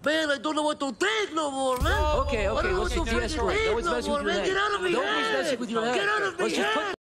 man. I don't know what to think no more, man. Okay, let's de-escalate. Don't mess with your head. Get out of me, Nobody's messing with your head. Get out of me, Let's just put